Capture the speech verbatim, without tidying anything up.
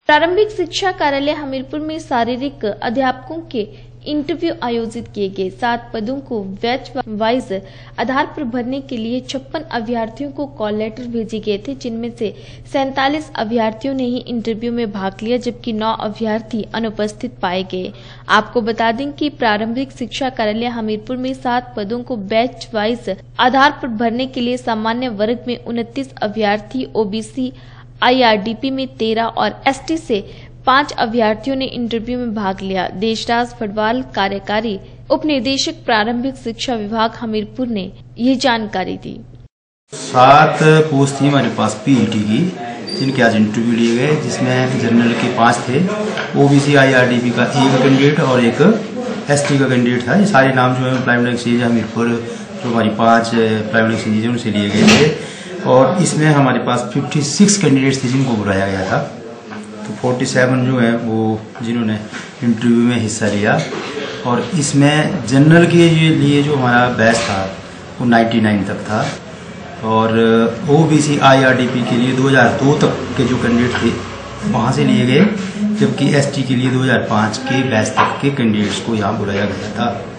प्रारंभिक शिक्षा कार्यालय हमीरपुर में शारीरिक अध्यापकों के इंटरव्यू आयोजित किए गए। सात पदों को बैच वाइज आधार पर भरने के लिए छप्पन अभ्यर्थियों को कॉल लेटर भेजे गए थे, जिनमें से सैंतालीस अभ्यर्थियों ने ही इंटरव्यू में भाग लिया, जबकि नौ अभ्यर्थी अनुपस्थित पाए गए। आपको बता दें कि प्रारंभिक शिक्षा कार्यालय हमीरपुर में सात पदों को बैच वाइज आधार पर भरने के लिए सामान्य वर्ग में उनतीस अभ्यर्थी, ओबीसी आईआरडीपी में तेरह और एसटी से पांच अभ्यर्थियों ने इंटरव्यू में भाग लिया। देशराज फटवाल, कार्यकारी उप निदेशक प्रारंभिक शिक्षा विभाग हमीरपुर ने ये जानकारी दी। सात पोस्ट थी हमारे पास पीईटी की, जिनके आज इंटरव्यू लिए गए, जिसमें जनरल के पांच थे, ओबीसी आईआरडीपी का एक कैंडिडेट और एक एसटी का कैंडिडेट था। ये सारे नाम जो है प्राइवेट एक्सचेंज हमीरपुर जो हमारी पांच प्राइवेट एक्सचेंज है उनसे लिए गए थे, और इसमें हमारे पास छप्पन कैंडिडेट्स थे जिनको बुलाया गया था। तो सैंतालीस जो है वो जिन्होंने इंटरव्यू में हिस्सा लिया, और इसमें जनरल के लिए जो हमारा बैच था वो निन्यानवे तक था, और ओबीसी आईआरडीपी के लिए दो हज़ार दो तक के जो कैंडिडेट थे वहाँ से लिए गए, जबकि एसटी के लिए दो हज़ार पाँच के बैच तक के कैंडिडेट्स को यहाँ बुलाया गया था।